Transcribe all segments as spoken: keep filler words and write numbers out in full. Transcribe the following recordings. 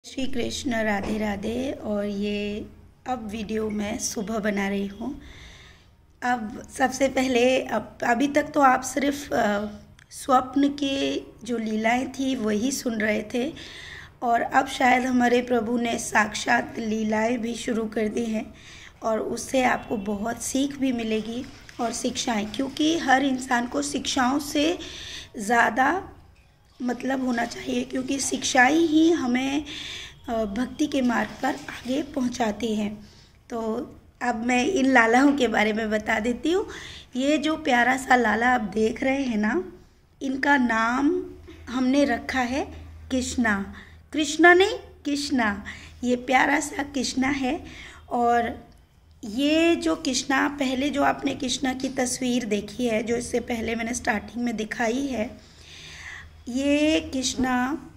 श्री कृष्ण, राधे राधे। और ये अब वीडियो मैं सुबह बना रही हूँ। अब सबसे पहले अब अभी तक तो आप सिर्फ अ, स्वप्न की जो लीलाएं थी वही सुन रहे थे, और अब शायद हमारे प्रभु ने साक्षात लीलाएं भी शुरू कर दी हैं, और उससे आपको बहुत सीख भी मिलेगी और शिक्षाएं, क्योंकि हर इंसान को शिक्षाओं से ज़्यादा मतलब होना चाहिए, क्योंकि शिक्षाएं ही हमें भक्ति के मार्ग पर आगे पहुंचाती हैं। तो अब मैं इन लालाओं के बारे में बता देती हूँ। ये जो प्यारा सा लाला आप देख रहे हैं ना, इनका नाम हमने रखा है कृष्णा। कृष्णा नहीं, कृष्णा। ये प्यारा सा कृष्णा है। और ये जो कृष्णा, पहले जो आपने कृष्णा की तस्वीर देखी है, जो इससे पहले मैंने स्टार्टिंग में दिखाई है, ये कृष्णा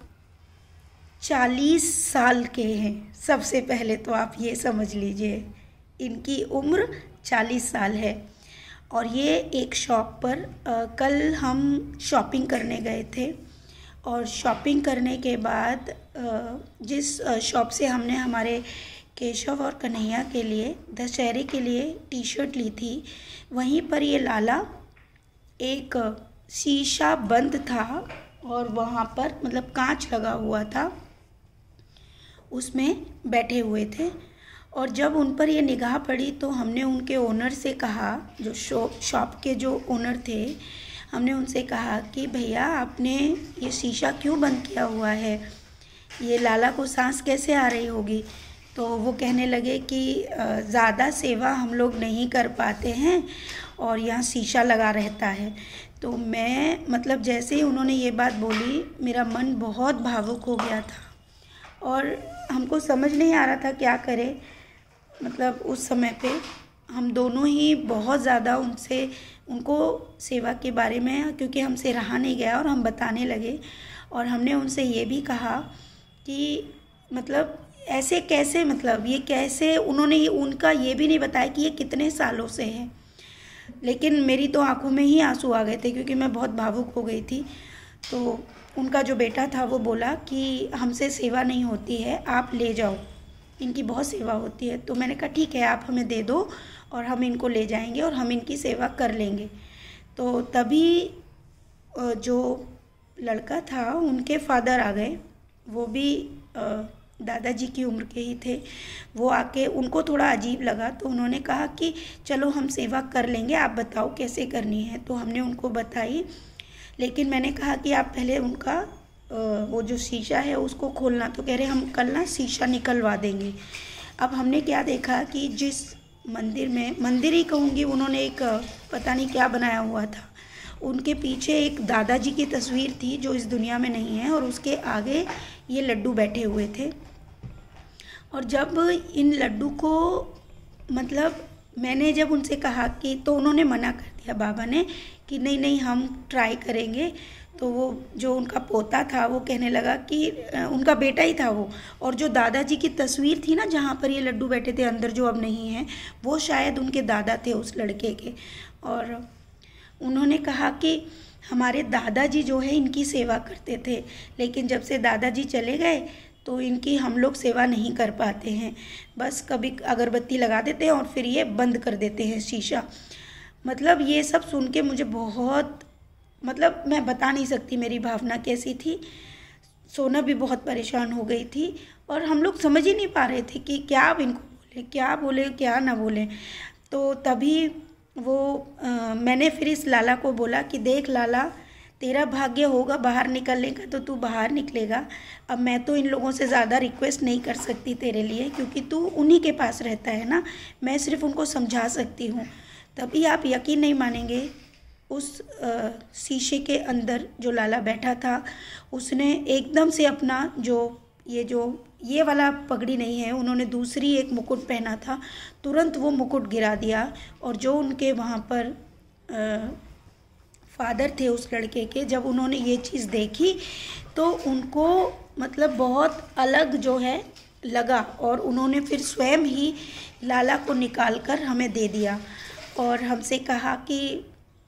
चालीस साल के हैं। सबसे पहले तो आप ये समझ लीजिए, इनकी उम्र चालीस साल है। और ये एक शॉप पर आ, कल हम शॉपिंग करने गए थे, और शॉपिंग करने के बाद आ, जिस शॉप से हमने हमारे केशव और कन्हैया के लिए दशहरे के लिए टी शर्ट ली थी, वहीं पर ये लाला एक शीशा बंद था, और वहाँ पर मतलब कांच लगा हुआ था, उसमें बैठे हुए थे। और जब उन पर ये निगाह पड़ी तो हमने उनके ओनर से कहा, जो शॉप शॉप के जो ओनर थे, हमने उनसे कहा कि भैया आपने ये शीशा क्यों बंद किया हुआ है, ये लाला को सांस कैसे आ रही होगी। तो वो कहने लगे कि ज़्यादा सेवा हम लोग नहीं कर पाते हैं, और यहाँ शीशा लगा रहता है। तो मैं मतलब जैसे ही उन्होंने ये बात बोली, मेरा मन बहुत भावुक हो गया था, और हमको समझ नहीं आ रहा था क्या करें। मतलब उस समय पे हम दोनों ही बहुत ज़्यादा उनसे उनको सेवा के बारे में, क्योंकि हमसे रहा नहीं गया, और हम बताने लगे। और हमने उनसे ये भी कहा कि मतलब ऐसे कैसे, मतलब ये कैसे, उन्होंने ये उनका ये भी नहीं बताया कि ये कितने सालों से है। लेकिन मेरी तो आंखों में ही आंसू आ गए थे, क्योंकि मैं बहुत भावुक हो गई थी। तो उनका जो बेटा था वो बोला कि हमसे सेवा नहीं होती है, आप ले जाओ, इनकी बहुत सेवा होती है। तो मैंने कहा ठीक है, आप हमें दे दो और हम इनको ले जाएंगे और हम इनकी सेवा कर लेंगे। तो तभी जो लड़का था, उनके फादर आ गए, वो भी दादाजी की उम्र के ही थे। वो आके, उनको थोड़ा अजीब लगा, तो उन्होंने कहा कि चलो हम सेवा कर लेंगे, आप बताओ कैसे करनी है। तो हमने उनको बताई, लेकिन मैंने कहा कि आप पहले उनका वो जो शीशा है उसको खोलना। तो कह रहे हम कल ना शीशा निकलवा देंगे। अब हमने क्या देखा कि जिस मंदिर में, मंदिर ही कहूँगी, उन्होंने एक पता नहीं क्या बनाया हुआ था, उनके पीछे एक दादाजी की तस्वीर थी जो इस दुनिया में नहीं है, और उसके आगे ये लड्डू बैठे हुए थे। और जब इन लड्डू को, मतलब मैंने जब उनसे कहा कि, तो उन्होंने मना कर दिया बाबा ने कि नहीं नहीं हम ट्राई करेंगे। तो वो जो उनका पोता था वो कहने लगा कि उनका बेटा ही था वो, और जो दादाजी की तस्वीर थी ना जहाँ पर ये लड्डू बैठे थे अंदर, जो अब नहीं है, वो शायद उनके दादा थे उस लड़के के। और उन्होंने कहा कि हमारे दादाजी जो है इनकी सेवा करते थे, लेकिन जब से दादाजी चले गए तो इनकी हम लोग सेवा नहीं कर पाते हैं, बस कभी अगरबत्ती लगा देते हैं और फिर ये बंद कर देते हैं शीशा। मतलब ये सब सुन के मुझे बहुत, मतलब मैं बता नहीं सकती मेरी भावना कैसी थी। सोना भी बहुत परेशान हो गई थी, और हम लोग समझ ही नहीं पा रहे थे कि क्या अब इनको बोले, क्या बोले क्या ना बोले। तो तभी वो आ, मैंने फिर इस लाला को बोला कि देख लाला, तेरा भाग्य होगा बाहर निकलने का तो तू बाहर निकलेगा। अब मैं तो इन लोगों से ज़्यादा रिक्वेस्ट नहीं कर सकती तेरे लिए, क्योंकि तू उन्हीं के पास रहता है ना, मैं सिर्फ उनको समझा सकती हूँ। तभी आप यकीन नहीं मानेंगे, उस आ, शीशे के अंदर जो लाला बैठा था, उसने एकदम से अपना जो ये जो ये वाला पगड़ी नहीं है, उन्होंने दूसरी एक मुकुट पहना था, तुरंत वो मुकुट गिरा दिया। और जो उनके वहाँ पर आ, फादर थे उस लड़के के, जब उन्होंने ये चीज़ देखी तो उनको मतलब बहुत अलग जो है लगा, और उन्होंने फिर स्वयं ही लाला को निकाल कर हमें दे दिया, और हमसे कहा कि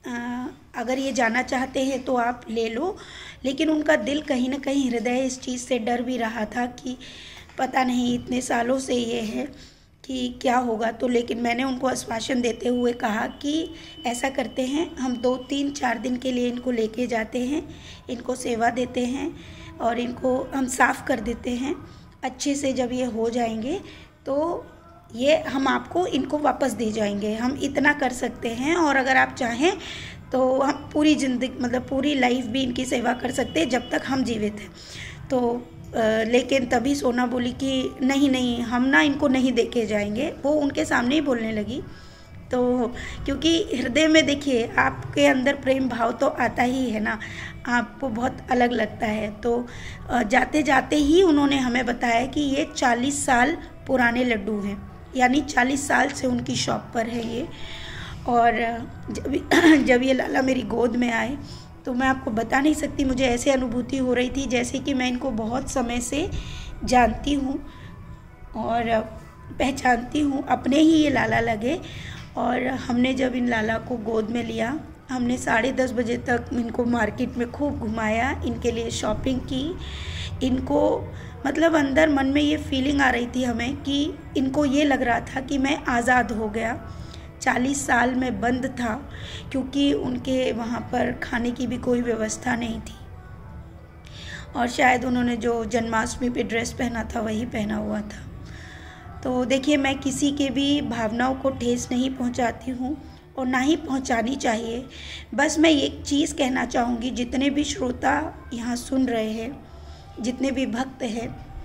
आ, अगर ये जाना चाहते हैं तो आप ले लो। लेकिन उनका दिल कहीं ना कहीं, हृदय इस चीज़ से डर भी रहा था कि पता नहीं इतने सालों से ये है कि क्या होगा। तो लेकिन मैंने उनको आश्वासन देते हुए कहा कि ऐसा करते हैं, हम दो तीन चार दिन के लिए इनको लेके जाते हैं, इनको सेवा देते हैं और इनको हम साफ़ कर देते हैं अच्छे से। जब ये हो जाएंगे तो ये हम आपको इनको वापस दे जाएंगे, हम इतना कर सकते हैं। और अगर आप चाहें तो हम पूरी ज़िंदगी, मतलब पूरी लाइफ भी इनकी सेवा कर सकते हैं जब तक हम जीवित हैं। तो आ, लेकिन तभी सोना बोली कि नहीं नहीं, हम ना इनको नहीं दे के जाएंगे। वो उनके सामने ही बोलने लगी। तो क्योंकि हृदय में देखिए, आपके अंदर प्रेम भाव तो आता ही है ना, आपको बहुत अलग लगता है। तो जाते जाते ही उन्होंने हमें बताया कि ये चालीस साल पुराने लड्डू हैं, यानी चालीस साल से उनकी शॉप पर है ये। और जब जब ये लाला मेरी गोद में आए तो मैं आपको बता नहीं सकती, मुझे ऐसे अनुभूति हो रही थी जैसे कि मैं इनको बहुत समय से जानती हूँ और पहचानती हूँ, अपने ही ये लाला लगे। और हमने जब इन लाला को गोद में लिया, हमने साढ़े दस बजे तक इनको मार्केट में खूब घुमाया, इनके लिए शॉपिंग की। इनको मतलब अंदर मन में ये फीलिंग आ रही थी हमें कि इनको ये लग रहा था कि मैं आज़ाद हो गया। चालीस साल में बंद था क्योंकि उनके वहाँ पर खाने की भी कोई व्यवस्था नहीं थी और शायद उन्होंने जो जन्माष्टमी पे ड्रेस पहना था वही पहना हुआ था। तो देखिए, मैं किसी के भी भावनाओं को ठेस नहीं पहुँचाती हूँ और ना ही पहुँचानी चाहिए। बस मैं एक चीज़ कहना चाहूँगी, जितने भी श्रोता यहाँ सुन रहे हैं, जितने भी भक्त हैं,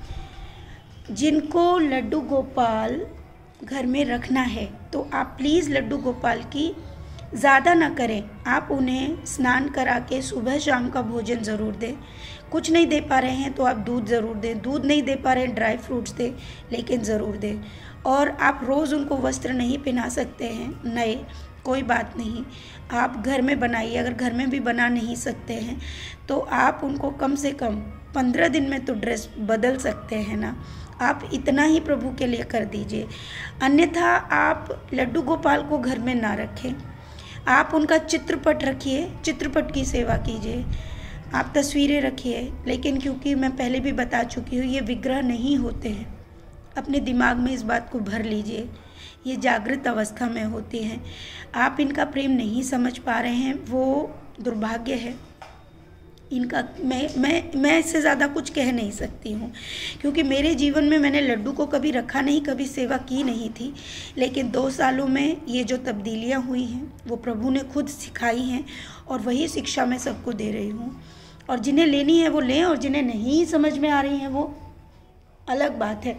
जिनको लड्डू गोपाल घर में रखना है तो आप प्लीज़ लड्डू गोपाल की ज़्यादा ना करें। आप उन्हें स्नान करा के सुबह शाम का भोजन ज़रूर दें। कुछ नहीं दे पा रहे हैं तो आप दूध ज़रूर दें, दूध नहीं दे पा रहे हैं ड्राई फ्रूट्स दें, लेकिन ज़रूर दें। और आप रोज़ उनको वस्त्र नहीं पहना सकते हैं नए, कोई बात नहीं, आप घर में बनाइए। अगर घर में भी बना नहीं सकते हैं तो आप उनको कम से कम पंद्रह दिन में तो ड्रेस बदल सकते हैं ना, आप इतना ही प्रभु के लिए कर दीजिए। अन्यथा आप लड्डू गोपाल को घर में ना रखें, आप उनका चित्रपट रखिए, चित्रपट की सेवा कीजिए, आप तस्वीरें रखिए। लेकिन क्योंकि मैं पहले भी बता चुकी हूँ, ये विग्रह नहीं होते हैं, अपने दिमाग में इस बात को भर लीजिए, ये जागृत अवस्था में होते हैं। आप इनका प्रेम नहीं समझ पा रहे हैं, वो दुर्भाग्य है इनका। मैं मैं मैं इससे ज़्यादा कुछ कह नहीं सकती हूँ क्योंकि मेरे जीवन में मैंने लड्डू को कभी रखा नहीं, कभी सेवा की नहीं थी। लेकिन दो सालों में ये जो तब्दीलियाँ हुई हैं वो प्रभु ने खुद सिखाई हैं और वही शिक्षा मैं सबको दे रही हूँ। और जिन्हें लेनी है वो लें और जिन्हें नहीं समझ में आ रही है वो अलग बात है।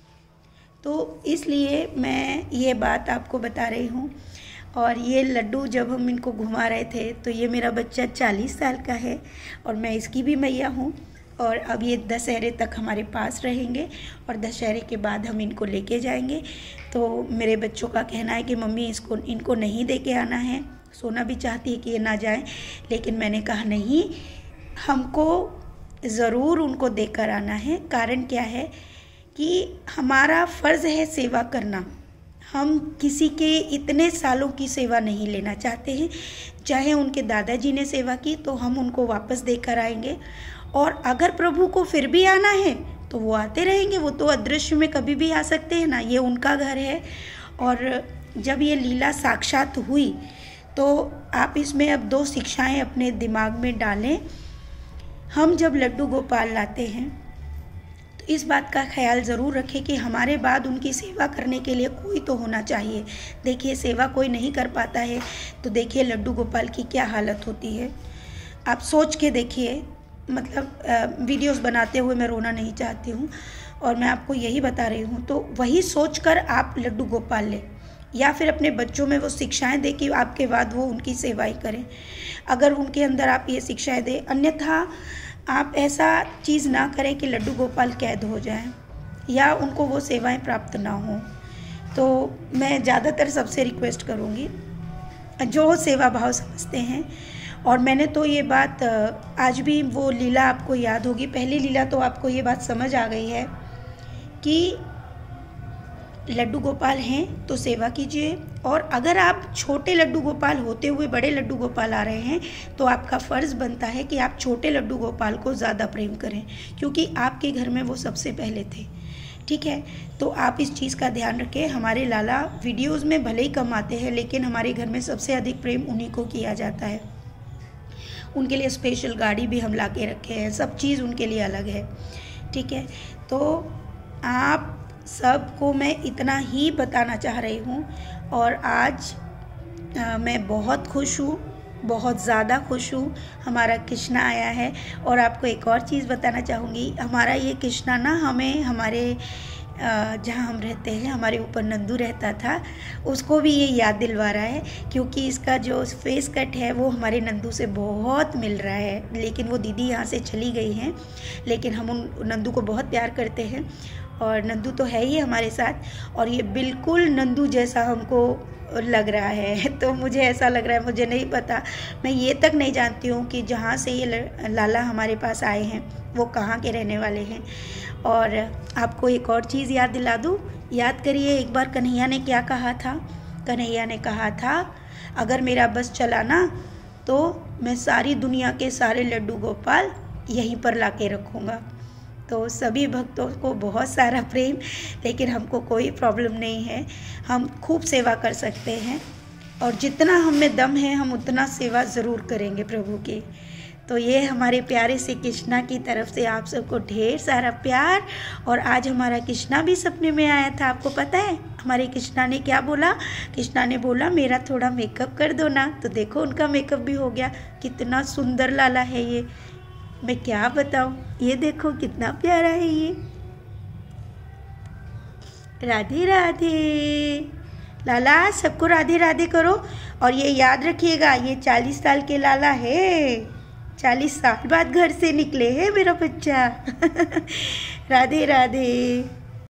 तो इसलिए मैं ये बात आपको बता रही हूँ। और ये लड्डू जब हम इनको घुमा रहे थे तो ये मेरा बच्चा चालीस साल का है और मैं इसकी भी मैया हूँ। और अब ये दशहरे तक हमारे पास रहेंगे और दशहरे के बाद हम इनको लेके जाएंगे। तो मेरे बच्चों का कहना है कि मम्मी इसको इनको नहीं दे के आना है। सोना भी चाहती है कि ये ना जाए, लेकिन मैंने कहा नहीं, हमको ज़रूर उनको देकर आना है। कारण क्या है कि हमारा फ़र्ज़ है सेवा करना। हम किसी के इतने सालों की सेवा नहीं लेना चाहते हैं। चाहे उनके दादाजी ने सेवा की तो हम उनको वापस देकर आएंगे। और अगर प्रभु को फिर भी आना है तो वो आते रहेंगे, वो तो अदृश्य में कभी भी आ सकते हैं ना, ये उनका घर है। और जब ये लीला साक्षात हुई तो आप इसमें अब दो शिक्षाएं अपने दिमाग में डालें। हम जब लड्डू गोपाल लाते हैं तो इस बात का ख्याल ज़रूर रखें कि हमारे बाद उनकी सेवा करने के लिए कोई तो होना चाहिए। देखिए, सेवा कोई नहीं कर पाता है तो देखिए लड्डू गोपाल की क्या हालत होती है। आप सोच के देखिए, मतलब वीडियोस बनाते हुए मैं रोना नहीं चाहती हूँ और मैं आपको यही बता रही हूँ। तो वही सोचकर आप लड्डू गोपाल लें या फिर अपने बच्चों में वो शिक्षाएं दें कि आपके बाद वो उनकी सेवाई करें। अगर उनके अंदर आप ये शिक्षाएं दें, अन्यथा आप ऐसा चीज़ ना करें कि लड्डू गोपाल कैद हो जाएं या उनको वो सेवाएं प्राप्त ना हों। तो मैं ज़्यादातर सबसे रिक्वेस्ट करूँगी जो सेवा भाव समझते हैं। और मैंने तो ये बात आज भी, वो लीला आपको याद होगी, पहली लीला तो आपको ये बात समझ आ गई है कि लड्डू गोपाल हैं तो सेवा कीजिए, और अगर आप छोटे लड्डू गोपाल होते हुए बड़े लड्डू गोपाल आ रहे हैं तो आपका फ़र्ज़ बनता है कि आप छोटे लड्डू गोपाल को ज़्यादा प्रेम करें, क्योंकि आपके घर में वो सबसे पहले थे। ठीक है, तो आप इस चीज़ का ध्यान रखें। हमारे लाला वीडियोज़ में भले ही कम आते हैं, लेकिन हमारे घर में सबसे अधिक प्रेम उन्हीं को किया जाता है। उनके लिए स्पेशल गाड़ी भी हम ला के रखे हैं, सब चीज़ उनके लिए अलग है। ठीक है, तो आप सबको मैं इतना ही बताना चाह रही हूँ। और आज आ, मैं बहुत खुश हूँ, बहुत ज़्यादा खुश हूँ। हमारा कृष्णा आया है। और आपको एक और चीज़ बताना चाहूँगी, हमारा ये कृष्णा ना हमें हमारे जहाँ हम रहते हैं, हमारे ऊपर नंदू रहता था, उसको भी ये याद दिलवा रहा है, क्योंकि इसका जो फेस कट है वो हमारे नंदू से बहुत मिल रहा है। लेकिन वो दीदी यहाँ से चली गई हैं, लेकिन हम उन नंदू को बहुत प्यार करते हैं और नंदू तो है ही हमारे साथ। और ये बिल्कुल नंदू जैसा हमको लग रहा है, तो मुझे ऐसा लग रहा है, मुझे नहीं पता, मैं ये तक नहीं जानती हूँ कि जहाँ से ये लाला हमारे पास आए हैं वो कहाँ के रहने वाले हैं। और आपको एक और चीज़ याद दिला दूँ, याद करिए एक बार कन्हैया ने क्या कहा था। कन्हैया ने कहा था, अगर मेरा बस चला ना तो मैं सारी दुनिया के सारे लड्डू गोपाल यहीं पर ला के रखूँगा। तो सभी भक्तों को बहुत सारा प्रेम, लेकिन हमको कोई प्रॉब्लम नहीं है, हम खूब सेवा कर सकते हैं और जितना हम में दम है हम उतना सेवा ज़रूर करेंगे प्रभु की। तो ये हमारे प्यारे से कृष्णा की तरफ से आप सबको ढेर सारा प्यार। और आज हमारा कृष्णा भी सपने में आया था, आपको पता है हमारे कृष्णा ने क्या बोला? कृष्णा ने बोला मेरा थोड़ा मेकअप कर दो ना। तो देखो उनका मेकअप भी हो गया, कितना सुंदर लाला है ये, मैं क्या बताऊं। ये देखो कितना प्यारा है ये। राधे राधे लाला, सबको राधे राधे करो। और ये याद रखिएगा, ये चालीस साल के लाला है, चालीस साल बाद घर से निकले हैं मेरा बच्चा। राधे राधे।